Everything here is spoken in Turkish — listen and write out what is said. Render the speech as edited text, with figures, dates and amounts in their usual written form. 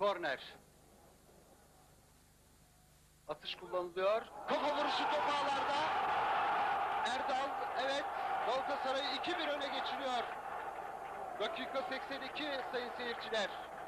Korner. Atış kullanılıyor. Kafa vuruşu top ağlarda. Erdal, evet, Galatasaray'ı 2-1 öne geçiriyor. Dakika 82 sayın seyirciler.